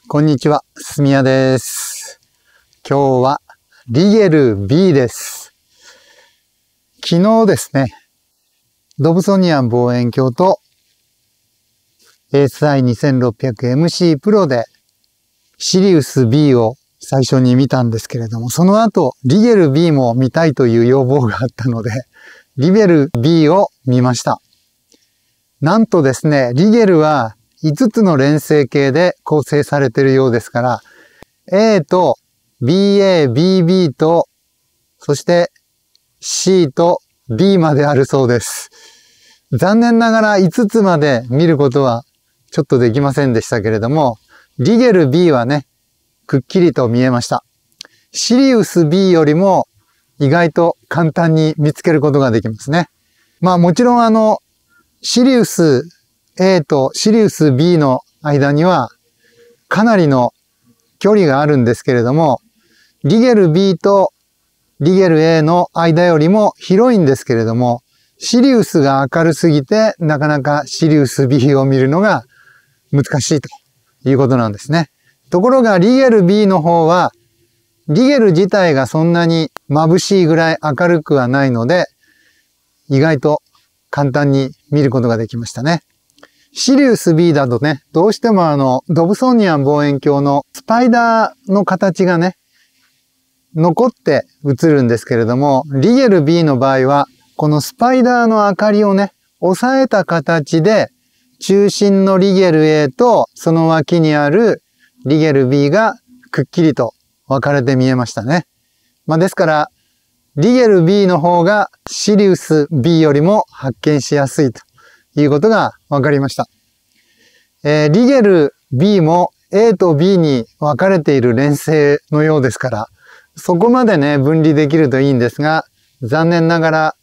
こんにちは、すみやです。今日はリゲル B です。昨日ですね、ドブソニアン望遠鏡と ASI2600MC プロでシリウス B を最初に見たんですけれども、その後リゲル B も見たいという要望があったので、リゲル B を見ました。なんとですね、リゲルは5つの連星系で構成されているようですから、A と BA、BB と、そして C と D まであるそうです。残念ながら5つまで見ることはちょっとできませんでしたけれども、リゲル B はね、くっきりと見えました。シリウス B よりも意外と簡単に見つけることができますね。まあもちろんシリウス A とシリウス B の間にはかなりの距離があるんですけれども、リゲル B とリゲル A の間よりも広いんですけれども、シリウスが明るすぎてなかなかシリウス B を見るのが難しいということなんですね。ところがリゲル B の方は、リゲル自体がそんなに眩しいぐらい明るくはないので、意外と簡単に見ることができましたね。シリウス B だとね、どうしてもドブソニアン望遠鏡のスパイダーの形がね、残って映るんですけれども、リゲル B の場合は、このスパイダーの明かりをね、抑えた形で、中心のリゲル A とその脇にあるリゲル B がくっきりと分かれて見えましたね。ですから、リゲル B の方がシリウス B よりも発見しやすいということが分かりました。リゲル B も A と B に分かれている連星のようですから、そこまでね、分離できるといいんですが、残念ながら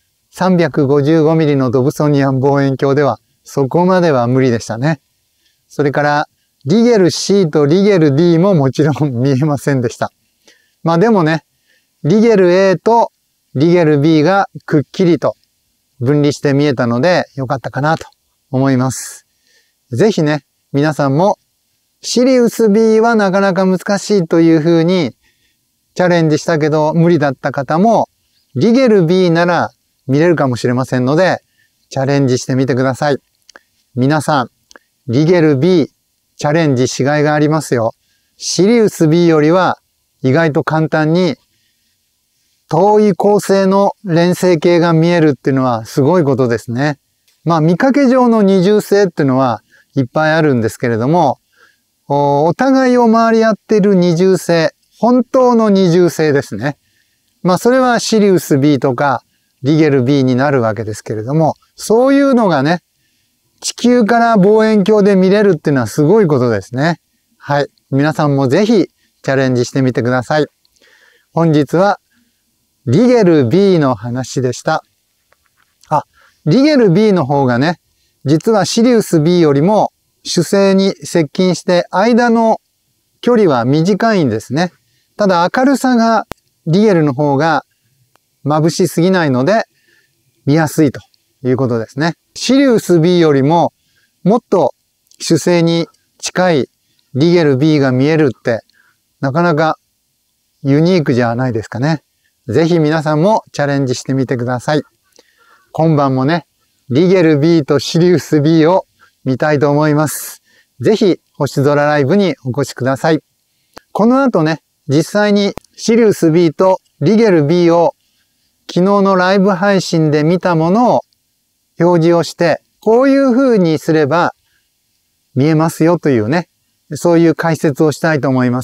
355mm のドブソニアン望遠鏡ではそこまでは無理でしたね。それから、リゲル C とリゲル D ももちろん見えませんでした。でもね、リゲル A とリゲル B がくっきりと分離して見えたので良かったかなと思います。ぜひね、皆さんもシリウス B はなかなか難しいというふうにチャレンジしたけど無理だった方もリゲル B なら見れるかもしれませんのでチャレンジしてみてください。皆さん、リゲル B チャレンジしがいがありますよ。シリウス B よりは意外と簡単に遠い恒星の連星系が見えるっていうのはすごいことですね。見かけ上の二重星っていうのはいっぱいあるんですけれども、お互いを回り合っている二重星、本当の二重星ですね。それはシリウス B とかリゲル B になるわけですけれども、そういうのがね、地球から望遠鏡で見れるっていうのはすごいことですね。はい。皆さんもぜひチャレンジしてみてください。本日はリゲル B の話でした。リゲル B の方がね、実はシリウス B よりも主星に接近して間の距離は短いんですね。ただ明るさがリゲルの方が眩しすぎないので見やすいということですね。シリウス B よりももっと主星に近いリゲル B が見えるってなかなかユニークじゃないですかね。ぜひ皆さんもチャレンジしてみてください。今晩もね、リゲル B とシリウス B を見たいと思います。ぜひ星空ライブにお越しください。この後ね、実際にシリウス B とリゲル B を昨日のライブ配信で見たものを表示をして、こういう風にすれば見えますよというね、そういう解説をしたいと思います。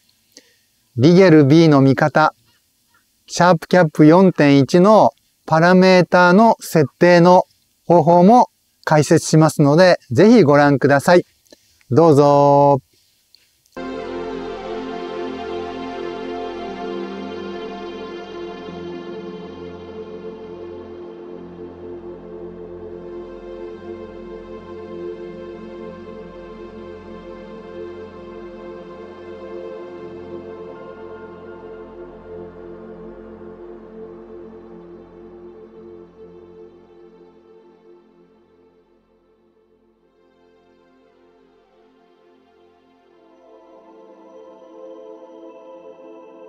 リゲル B の見方、シャープキャップ 4.1 のパラメーターの設定の方法も解説しますので、ぜひご覧ください。どうぞ。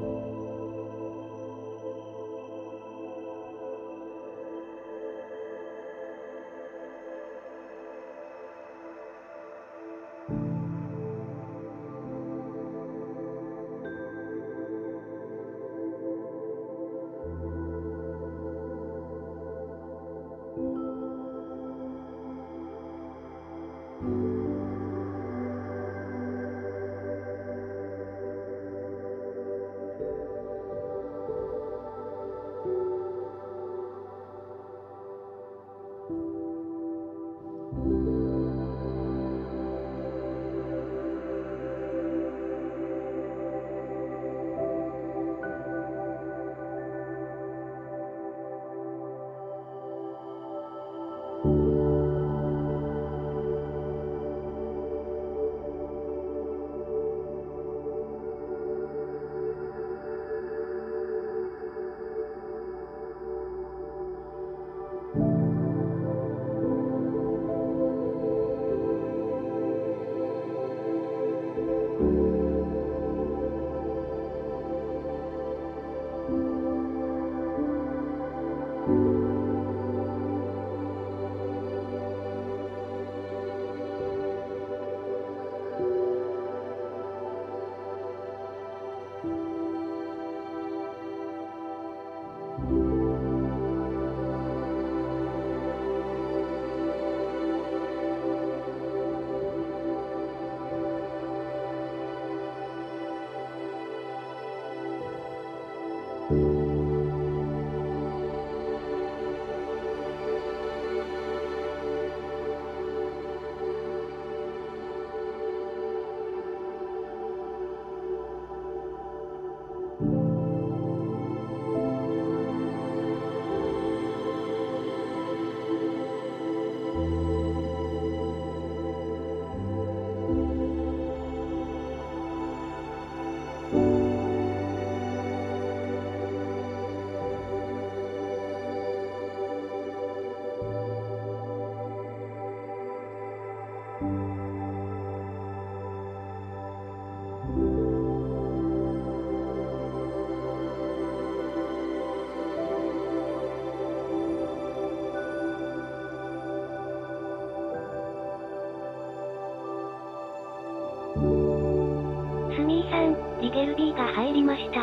リゲル B が入りました。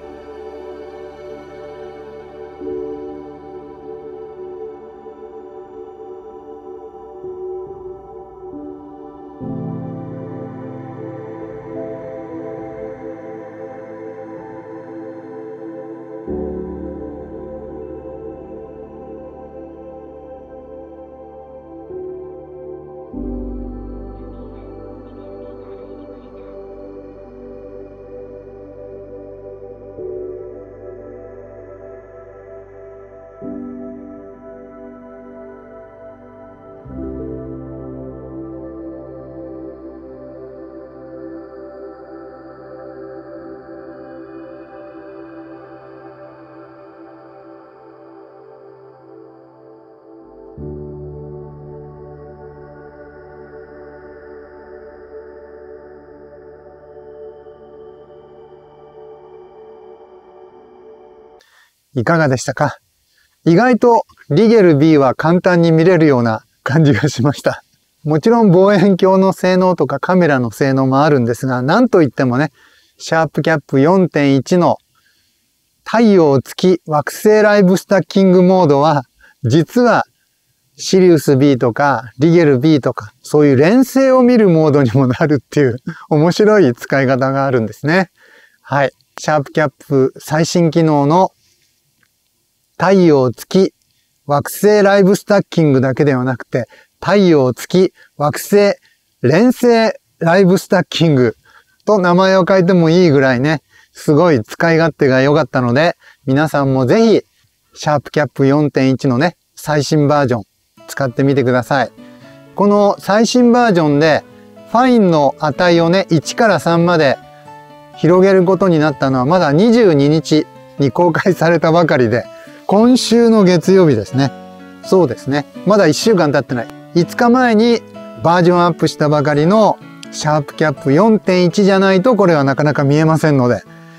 いかがでしたか？意外とリゲル B は簡単に見れるような感じがしました。もちろん望遠鏡の性能とかカメラの性能もあるんですが、なんといってもね、シャープキャップ 4.1 の太陽月惑星ライブスタッキングモードは、実はシリウス B とかリゲル B とか、そういう連星を見るモードにもなるっていう面白い使い方があるんですね。はい。シャープキャップ最新機能の太陽月惑星ライブスタッキングだけではなくて、太陽月惑星連星ライブスタッキングと名前を変えてもいいぐらいね、すごい使い勝手が良かったので、皆さんもぜひシャープキャップ 4.1 のね、最新バージョン使ってみてください。この最新バージョンでファインの値をね、1から3まで広げることになったのはまだ22日に公開されたばかりで、今週の月曜日ですね。そうですね。まだ1週間経ってない。5日前にバージョンアップしたばかりのシャープキャップ 4.1 じゃないとこれはなかなか見えませんので、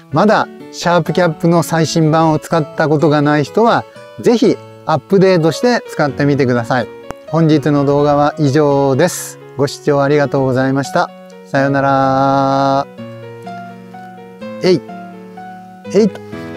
まだシャープキャップの最新版を使ったことがない人は、ぜひアップデートして使ってみてください。本日の動画は以上です。ご視聴ありがとうございました。さようなら。えい。えいと。